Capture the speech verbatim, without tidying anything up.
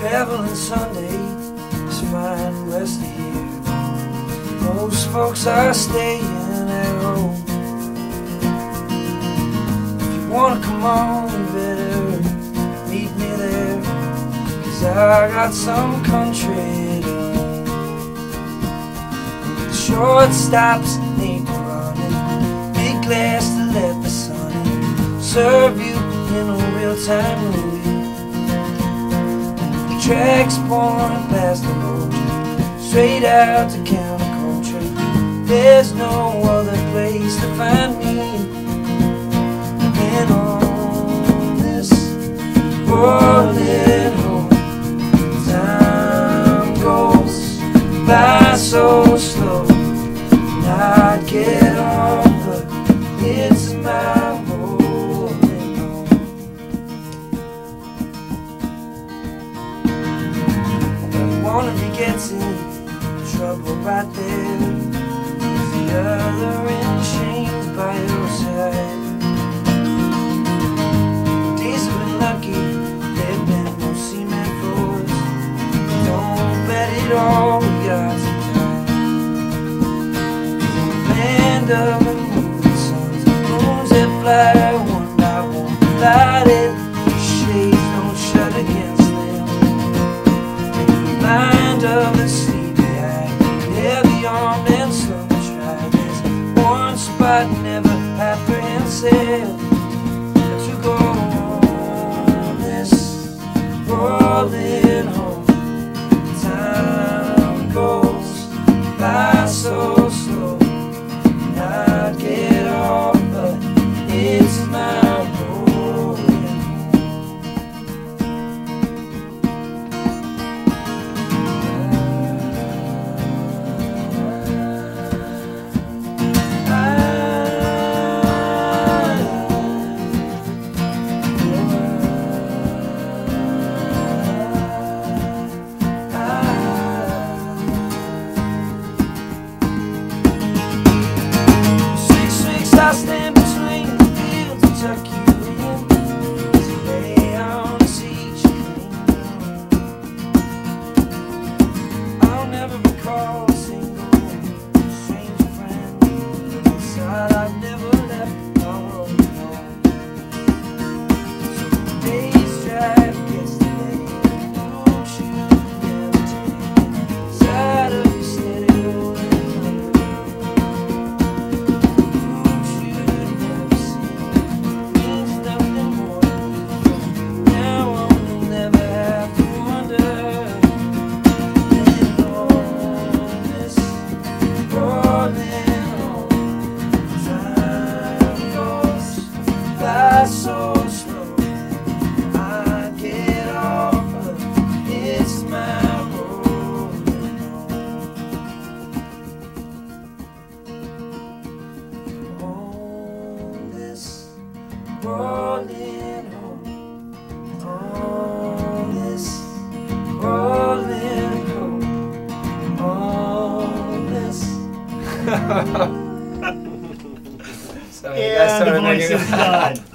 Traveling Sunday is fine west of here. Most folks are staying at home. If you wanna come on, you better meet me there, 'cause I got some country to roam. Short stops need running, big glass to let the sun in, serve you in a real-time movie. Tracks pouring past the road, straight out to counterculture. There's no other place to find me than on this rolling home. Time goes by so slow, and I'd get on, but it's my one he gets in trouble right there, the other in chains by your side. Days have been lucky, there've been no cement floors. Don't bet it all, we got some time. The land of the moving suns, moons that fly one by one, lighted shades don't shut against mind of the sleepy eye, heavy armed and slowly tried. There's one spot never apprehensive, that you go on this rolling home. Time goes by so slow, and I'd get off, but it's my I stand between the fields and tuck you in, as you lay on the seat you clean. I'll never recall a single stranger friend, but inside I've never left my road alone. So the day's drive gets delayed, don't you never take sight of your steady rolling. So slow, I get off, but it's my rolling home. On this rolling home, on this rolling home, on this. Sorry, Yeah, the voice is done.